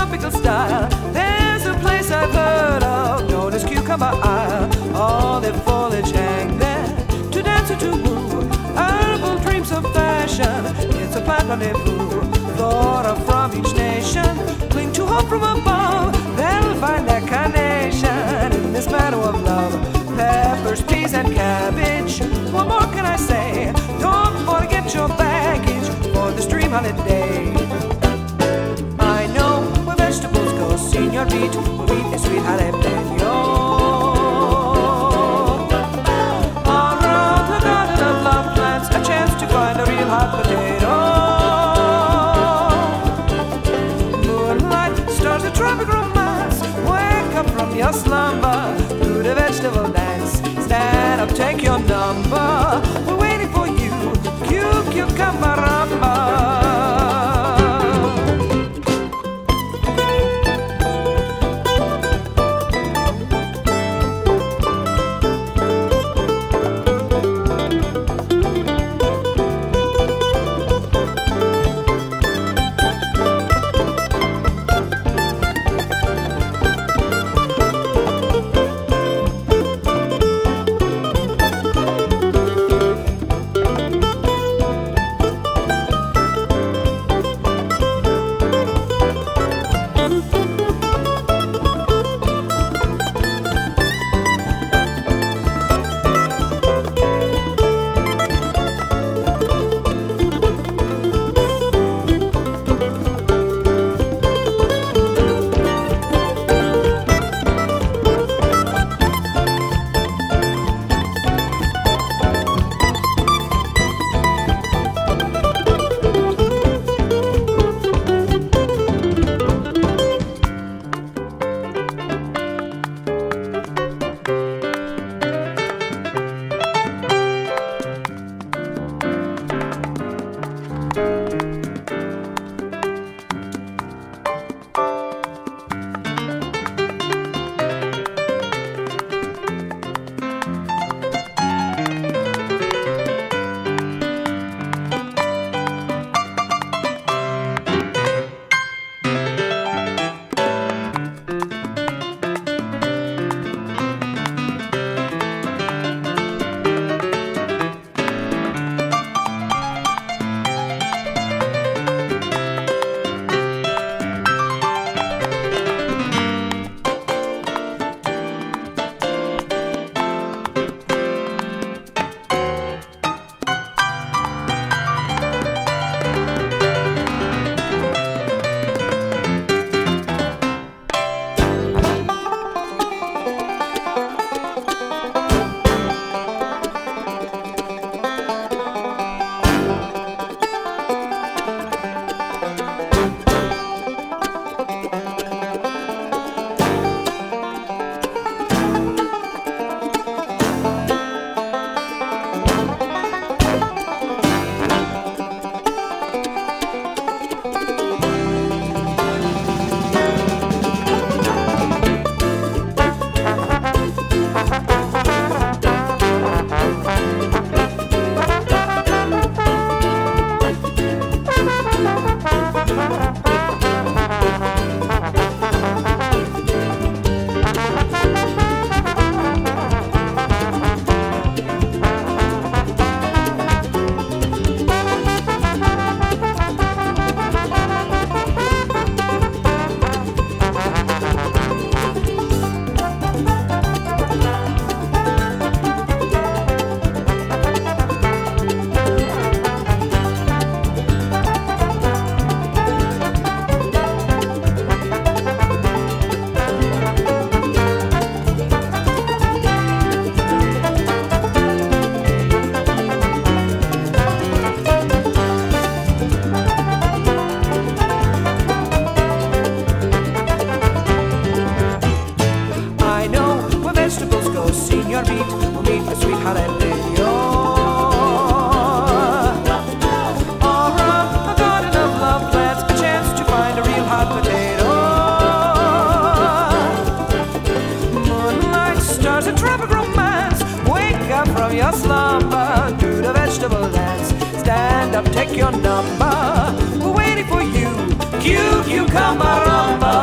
tropical style. There's a place I've heard of known as Cucumber Isle. All their foliage hang there to dance or to woo. Herbal dreams of fashion, it's a plant rendezvous. Flora from each nation cling to hope from above. They'll find their carnation in this meadow of love. Peppers, peas and cabbage, what more can I say? Don't forget your baggage for this dream holiday. I know where vegetables go, Senor Beat, wheat is sweet jalapeno. Around the garden of love plants, a chance to find a real hot potato. Moonlight, stars, a tropic romance. Wake up from your slumber, do the vegetable dance. Stand up, take your number. We're waiting for you, cucumber rumba. your slumber, do the vegetable dance. Stand up, take your number. We're waiting for you, cucumber rumba.